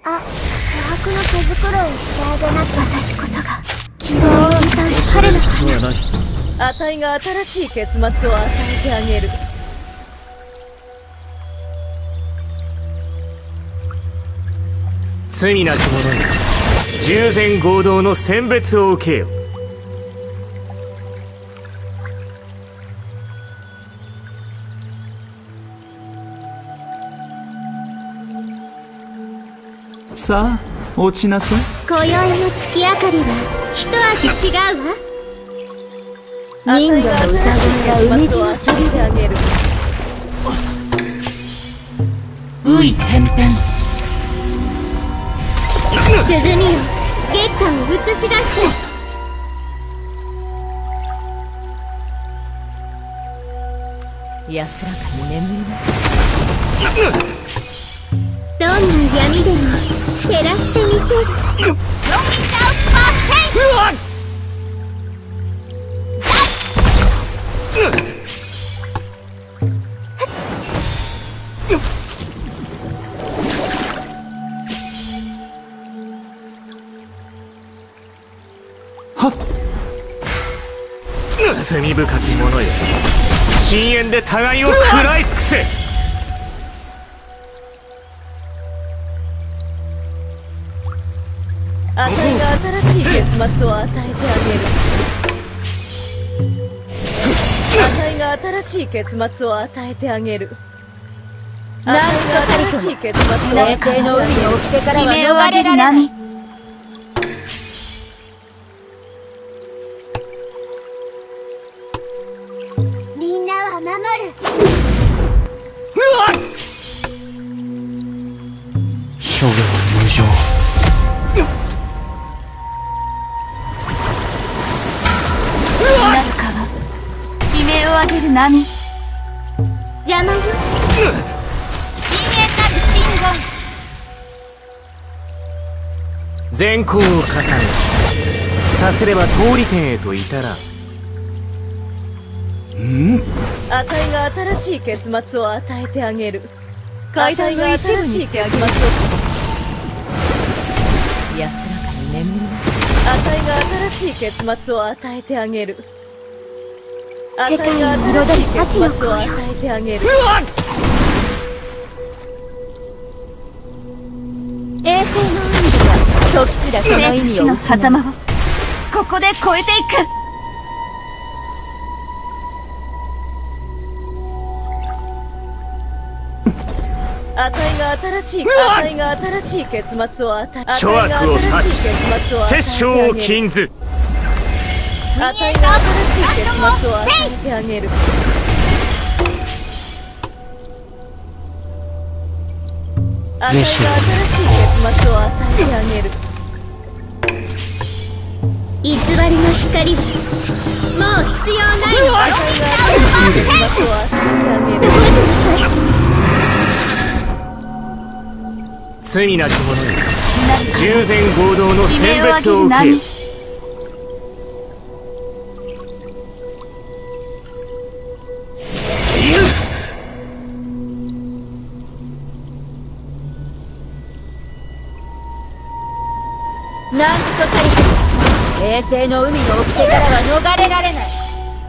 あ、琥珀の毛づくろいしてあげなきゃ。私こそが昨日を歌う春の花。 あたいが新しい結末を与えてあげる。 罪なき者に従前合同の選別を受けよ。 さあ落ちなさい。 今宵の月明かりは一味違うわ。 人魚の歌声が海地の尻であげる。 ういてんてん。 鼓よ、月下を映し出して。 安らかに眠りなさい。 どんな闇でも照らしてみせる。 ノミダウパーセイ。 罪深き者よ、深淵で互いを食らい尽くせ。 あたいが新しい結末を与えてあげる。あたいが新しい結末を与えてあげる。あたいが新しい結末を与えてあげる。 の海の掟からは逃れられない。 みんなは守る。 処分は無情。 なる川悲鳴を上げる波。 邪魔よ。 深淵なる真善行を重ねさせれば通り天へと至らん。 あたいが新しい結末を与えてあげる。階段の一部にしてあげます。安らかに眠りなさい。あたいが新しい結末を与えてあげる。あたいが新しい結末を与えてあげる。 衛星の海では時すらその意味をの狭間をここで越えていく。 あたいが新しい結末を与え、 諸悪を断ち殺生を禁ず。 あたいが新しい結末を与えてあげる。あたいが新しい結末を与えてあげる。 偽りの光はもう必要ないの。 あたいが新しい結末を与えてあげる。 覚えてなさい。 罪なき者に従前合同の選別を受けよ。 なんとかりと衛星の海の掟からは逃れられない。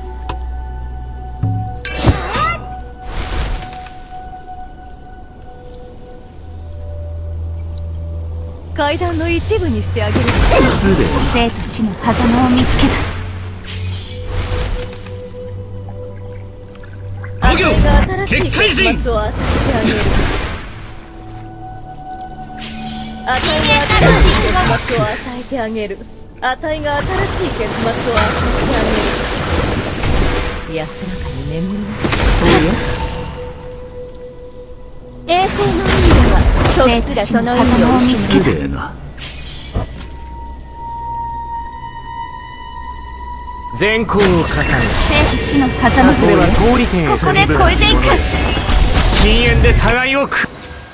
階段の一部にしてあげる。 失礼。 生と死の狭間を見つけ出す。 あたいが新しい結末を与えてあげる。あたいが新しい結末を与えてあげる。あたいが新しい結末を与えてあげる。安らかに眠りなさい。 衛星の海では時すらその意味を見つけ失出す。 礼な。 善行を重ね生と死の狭間さすればを通り天へここで越えていく。 深淵で互いを食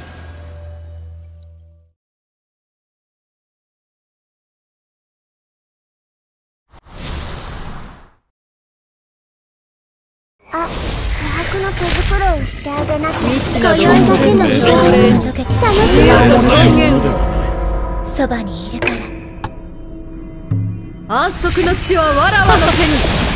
あ、琥珀の毛づくろいしてあげなきゃ。 未知の今宵だけの幸せを届けて楽しもうとする。 そばにいるから。 安息の地はわらわの手に。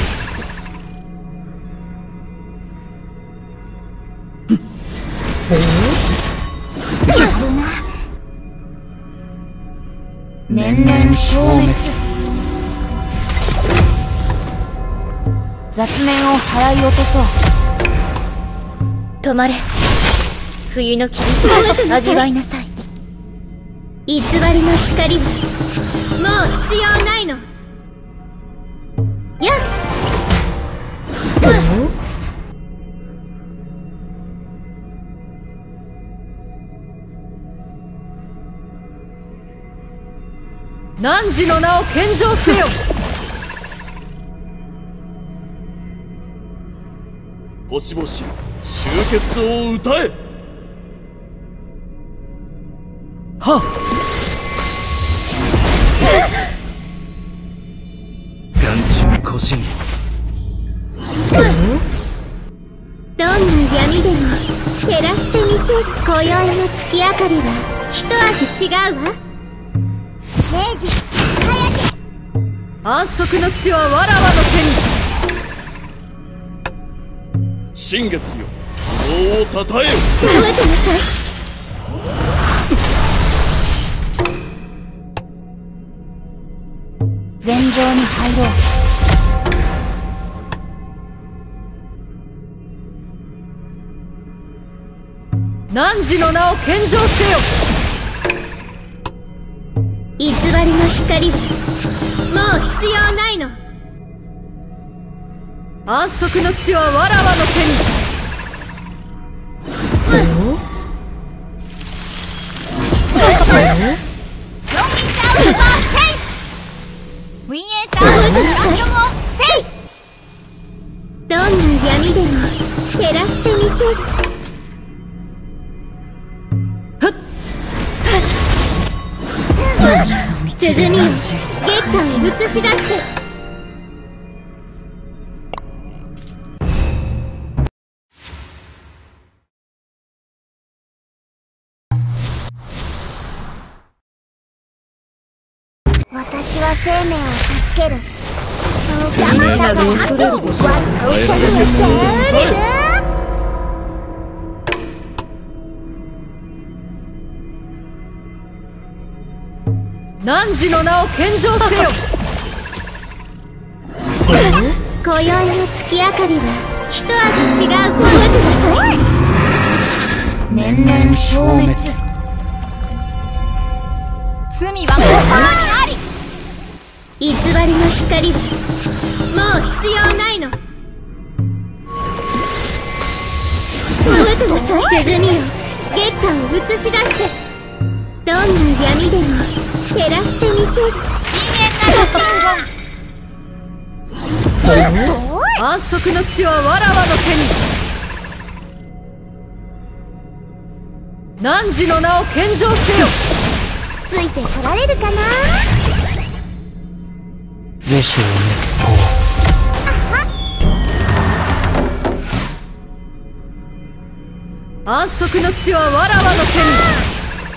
やるな。 年々消滅。雑念を払い落とそう。 止まれ。冬の霧を味わいなさい。偽りの光はもう必要ないの。やっ、 汝の名を献上せよ。 星々集結を歌え。はっ。眼中古神。 どんな闇でも照らしてみせる。今宵の月明かりは一味違うわ。明治安息の地はわらわの手に。 新月よ、王をたたえよ。 覚えてなさい。 禅城に入ろう。 汝の名を献上せよ。 偽りの光はもう必要ないの。 安息の地はわらわの手に。 ウィンエーサーの環境をセイス。 どんな闇でも照らしてみせる。鼓よ、月下を映し出して。私は生命を助ける。そうか、 みんなが恐れる星は汝の名を献上せよ。 今宵の月明かりは一味違う。覚えてなさい。 年々消滅。罪は心にあり。 偽りの光はもう必要ないの。覚えてなさい。鼓よ、月下を映し出して。どんな闇でも照らしてみせる。 深淵なる真言。 安息の地はわらわの手に。汝の名を献上せよ。 ついてこられるかな。 是正滅法。 安息の地はわらわの手に。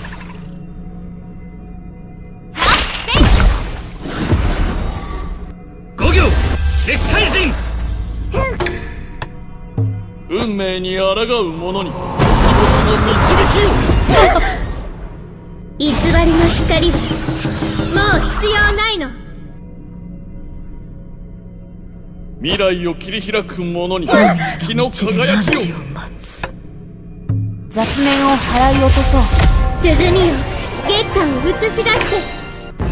五行撃退陣。運命に抗う者に星々の導きを。 偽りの光はもう必要ないの。 未来を切り開く者に月の輝きを。 雑念を払い落とそう。 鼓よ、月下を映し出して。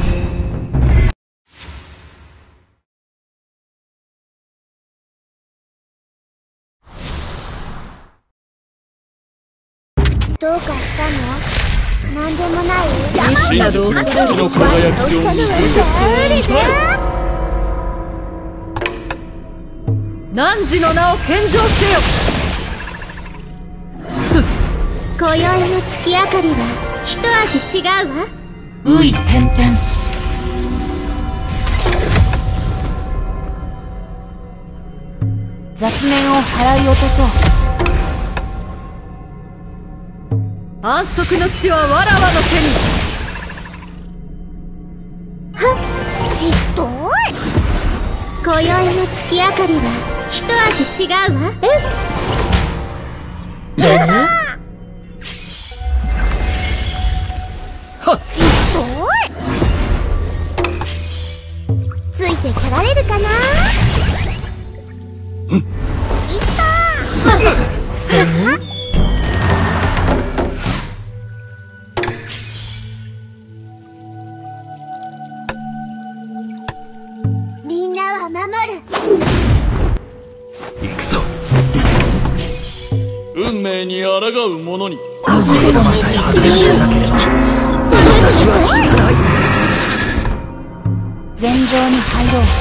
どうかしたの？なんでもない。 西など恐れる月の輝きを見せて。 汝の名を献上せよ。 今宵の月明かりは一味違うわ。 ういてんてん。雑念を払い落とそう。 安息の地はわらわの手に。 今宵の月明かりは一味違うわ。ついてこられるかな。いったみんなは守る。 行くぞ。 運命に抗う者に私は死なない。 戦場に入ろう。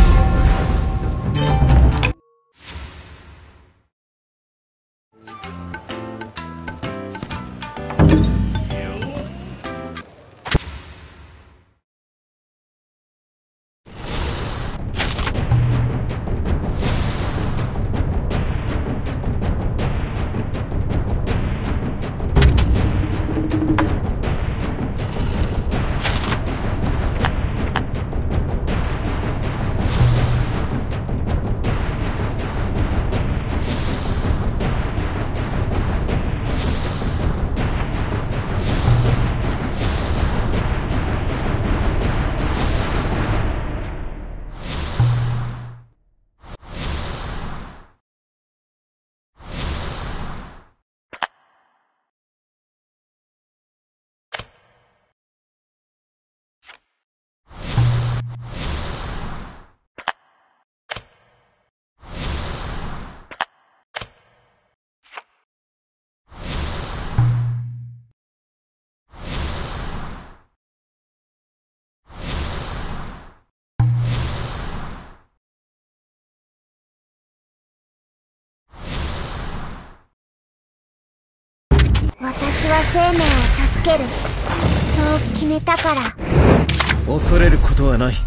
私は生命を助ける。そう決めたから。 恐れることはない。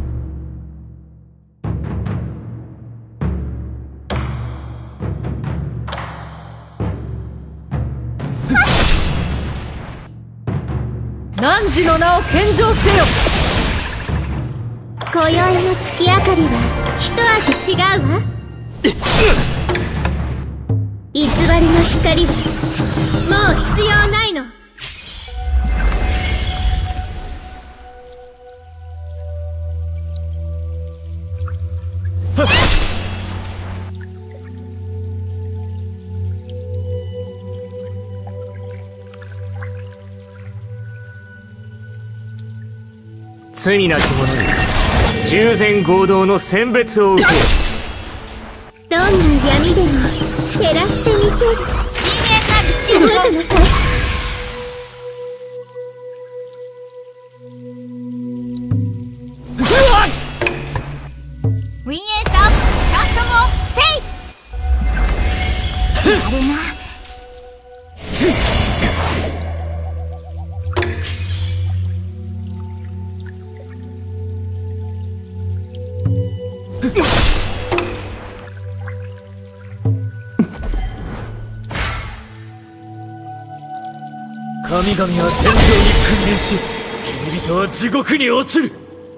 汝の名を献上せよ。 今宵の月明かりは一味違うわ。偽りの光はもう必要ないの。 罪なき者に従前合同の選別を受けよ。 どんな闇でも照らしてみせる。あなたのさウィンエーターキャストもセイス。あれな。 神々は天井に君臨し、君々は地獄に落ちる。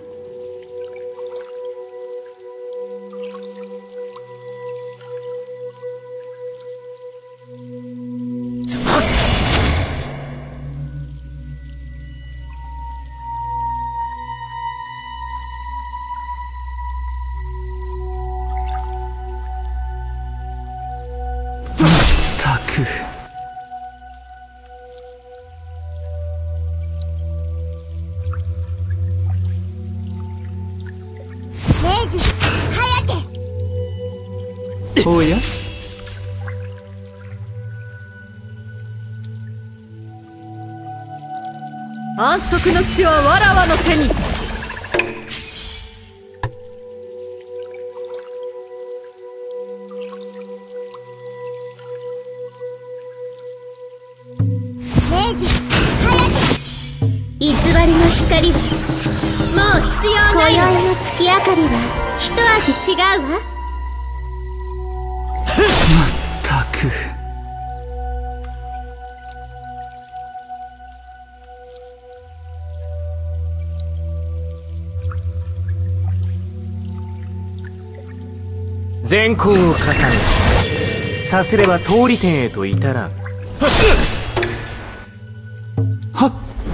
ったく。 明治颯。 おや、 安息の地はわらわの手に。 明治偽りの光はもう必要ない。今宵の月明かりは一味違うわ。 ったく。 善行を重ね、さすれば通り天へと至らん。 はっ、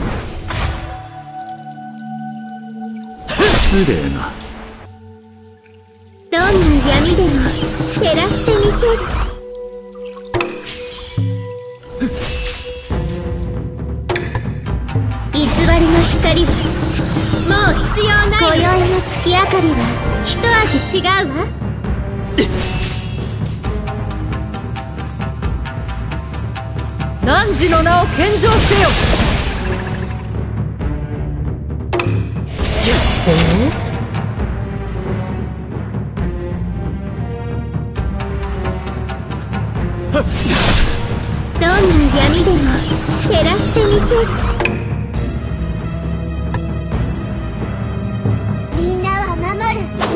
失礼な。 どんな闇でも照らしてみせる。偽りの光はもう必要ない。今宵の月明かりは一味違うわ。 汝の名を献上せよ。 どんな闇でも照らしてみせる。みんなは守る。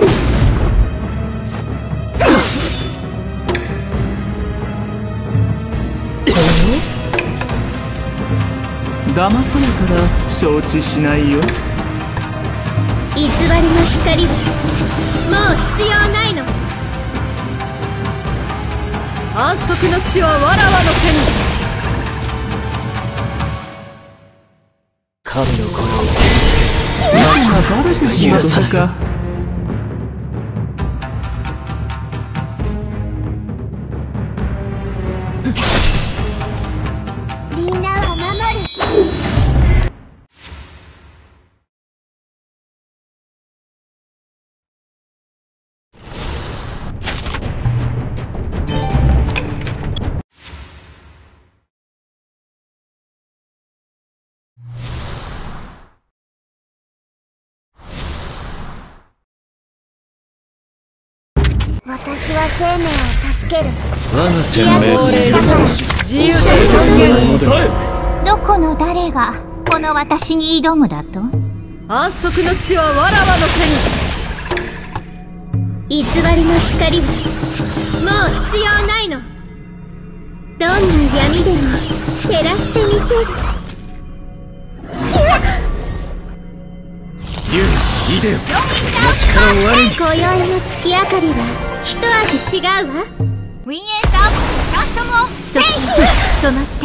騙されたら承知しないよ。 偽りの光はもう必要ないの。 安息の地はわらわの手に。 神の子のまたバレてしまったか。 みんなは守る。私は生命を助ける。 我が天命として自由と尊厳。 どこの誰がこの私に挑むだと？ 安息の地はわらわの手に。 偽りの光はもう必要ないの。どんな闇でも照らしてみせる。 ユウイデオ、その力を我に。 今宵の月明かりは一味違うわ。 ウィンエーターシャンソムを時止まって。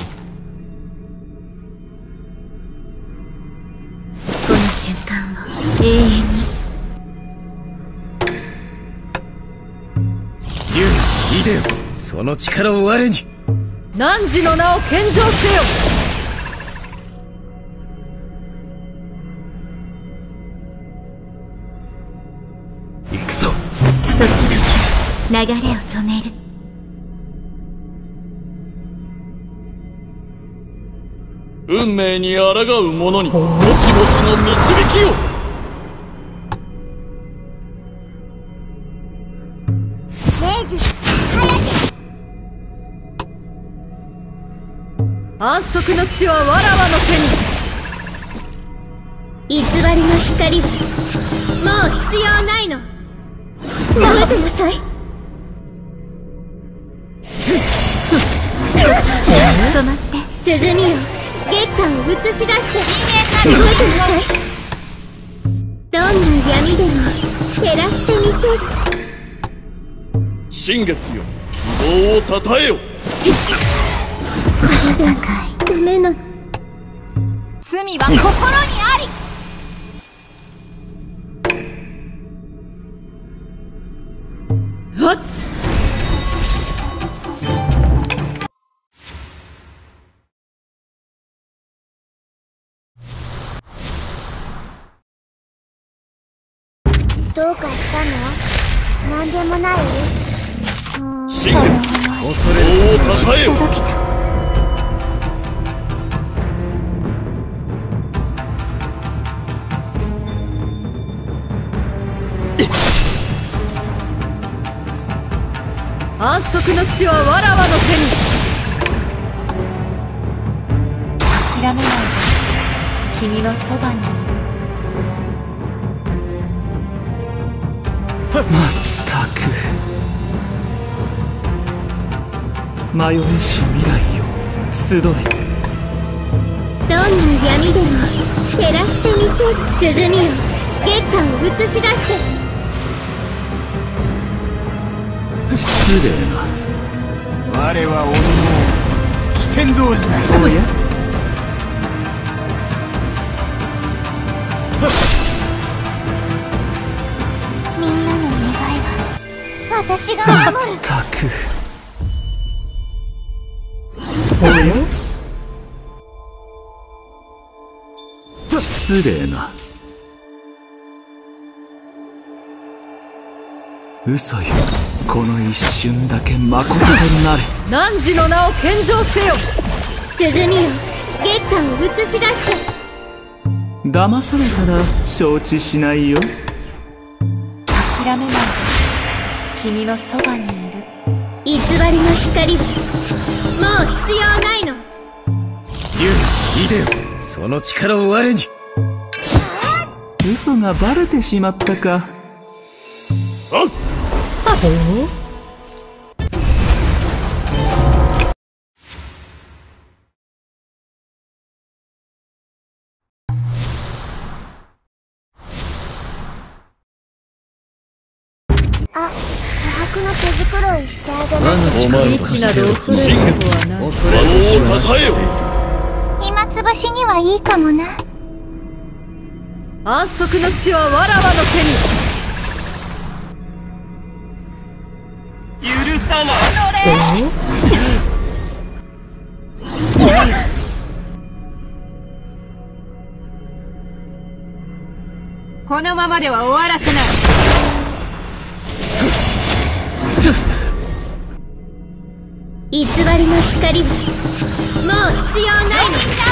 この瞬間を永遠に。 ユウイデオ、その力を我に。 汝の名を献上せよ。 行くぞ。 時々流れを止める。 運命に抗う者にもしもしの導きを。 明治安息の地はわらわの手に。 偽りの光はもう必要ないの。逃げてなさい。止まって鼓よ、月下を映し出して。動いてなさい。どんな闇でも照らしてみせる。 新月よ、希望をたたえよ。 これでダメなの。 罪は心にあり。 はっ。 どうかしたの？なんでもない？ 新月、 恐れる希望をたたえよ。 届きた。 安息の地はわらわの手に。 諦めないで。君のそばにいる。 まったく迷えし未来よ、集え。 どんな闇でも照らしてみせる。鼓よ、月下を映し出して。 失礼な。 我は鬼の四天童子だ。 おや、 みんなのお願いは私が守る。 たく。おや、失礼な。嘘よ、この一瞬だけ誠となれ。 汝の名を献上せよ。 鼓よ、月下を映し出して。 騙されたら承知しないよ。 諦めないで、君のそばにいる。 偽りの光はもう必要ないの。 いでよ、その力を我に。 嘘がバレてしまったか。 あ、琥珀の毛づくろいしてあげる。 お前の未知など恐れることはない。 恐れをしましたえよ。 暇つぶしにはいいかもな。 安息の地はわらわの手に。 許さない。 このままでは終わらせない。 偽りの光はもう必要ない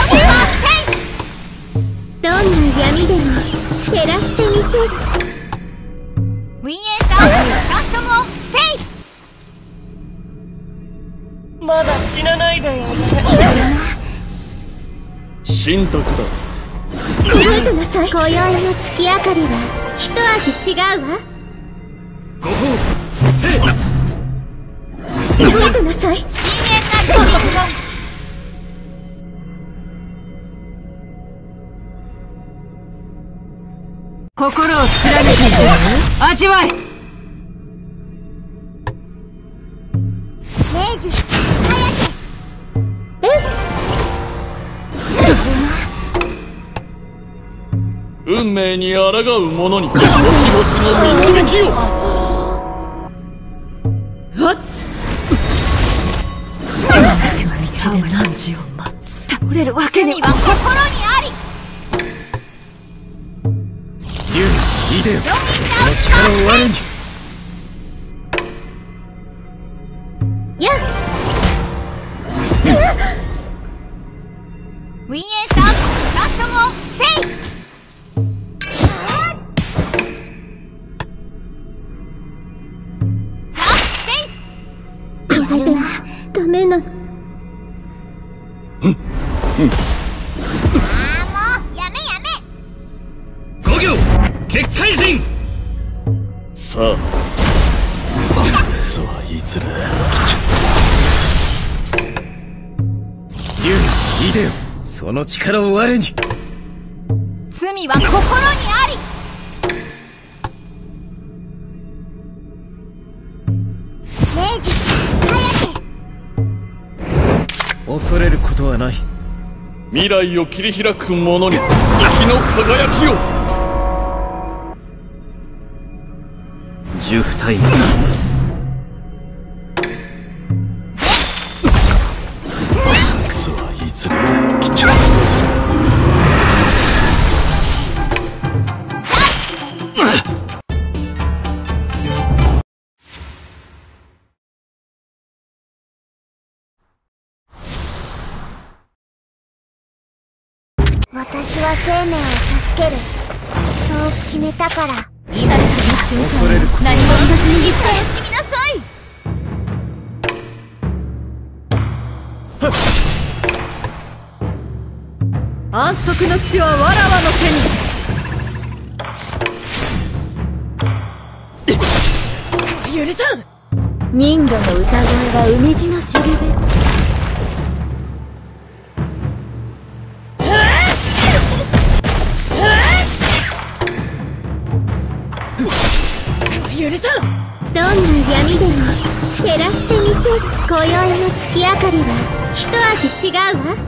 の。どんな闇でも照らしてみせる。 ウィンエーターシャンソムをセイ。 まだ死なないでよ。 神託だ。 覚えてなさい。今宵の月明かりは一味違うわ。 ご褒美せい。 覚えてなさい。 深淵なる信号。心を貫け、味わえ。 明治運命に抗う者にもしもしの導きを。 道で汝を待つ。 倒れるわけには心にあり。 いでよ、その力を我に。 やっウィンエーターシャンソムをセイ。 これではダメなの。 五行結界陣。 さあ、そはいずれいでよ、その力を我に。 罪は心にあり。 明治恐れることはない。 未来を切り開く者に月の輝きを。 十体そはいずれ来ちゃうさ。 私は生命を助ける。そう決めたから。 いざという瞬間、 恐れること何も言わずに楽しみなさい。 安息の地はわらわの手に。許さん。 人魚の歌声は海地のしるべ。許さん。 どんな闇でも照らしてみせる。今宵の月明かりは一味違うわ。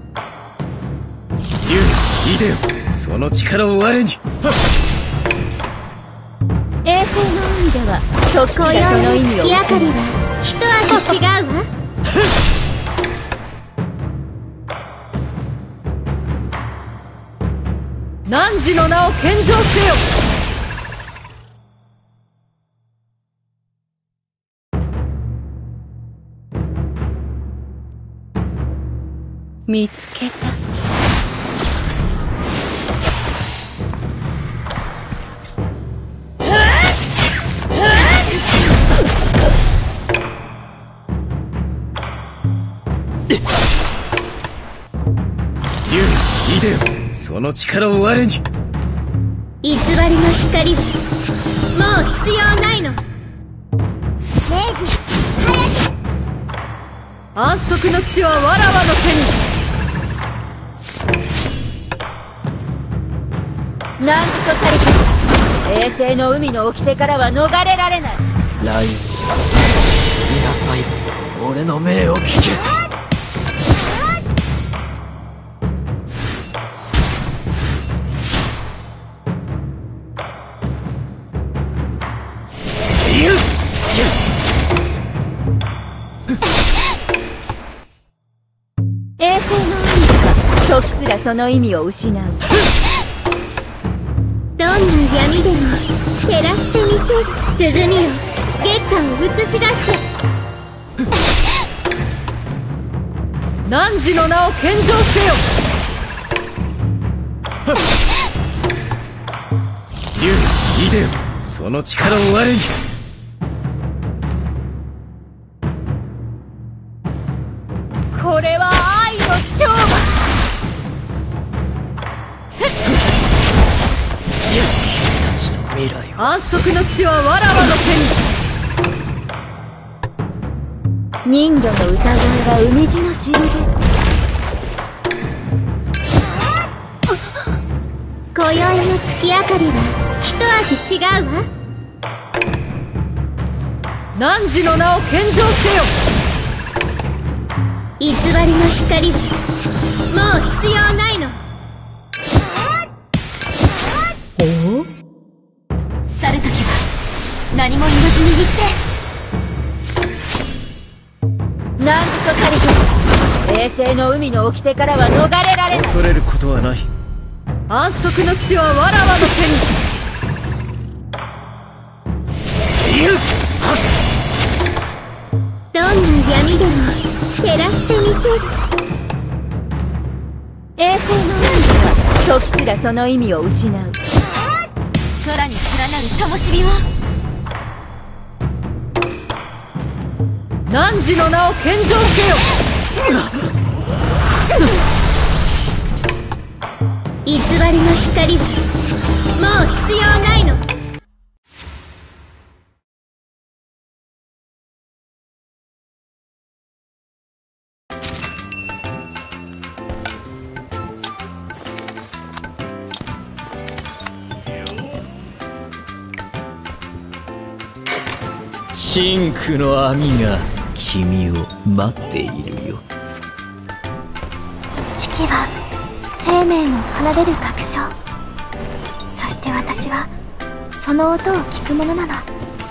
ユウ、いでよ、その力を我に。 衛星の海では時す今らその宵の意味を月明かり失う。 は一味違うわ。 汝の名を献上せよ。見つけた。 ユウ、いでよ、その力を我に。 偽りの光はもう必要ないの。明治安息の地はわらわの手に。 なんとたりか衛星の海の掟からは逃れられない。 ライン、見なさい。俺の命を聞け。 衛星の海では時すらその意味を失う。 どんな闇でも照らしてみせる。鼓よ、月下を映し出して。 汝の名を献上せよ。 ユウ、いでよ、その力を我に。 これは愛の勝負。 君たちの未来は安息の地はわらわの手に。 人魚の歌声は海地のしるべ。 今宵の月明かりは一味違うわ。 汝の名を献上せよ。 偽りの光はもう必要ないの。 去るときは何も言わず握って。なんとたりか衛星の海の掟からは逃れられない。 恐れることはない。 安息の地はわらわのどんな闇でも照らしてみせる。 衛星の海では時すらその意味を失う。空に連なる灯火を。 手に。汝の名を献上せよ。 偽りの光はもう必要ないの。 真紅の網が君を待っているよ。 四季は生命の離れる確証。そして私はその音を聞くものなの。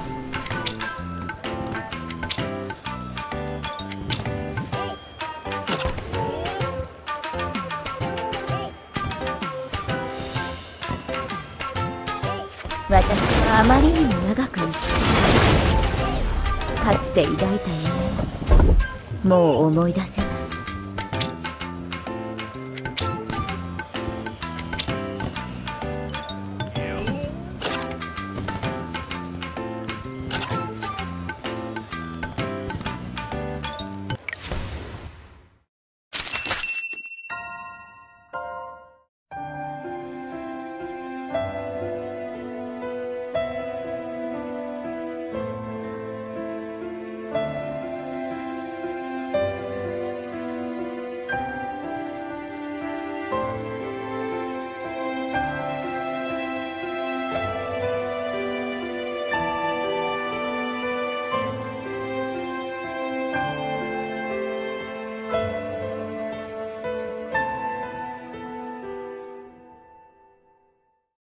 私はあまりにも長く生きすぎた。かつて抱いた夢をもう思い出せない。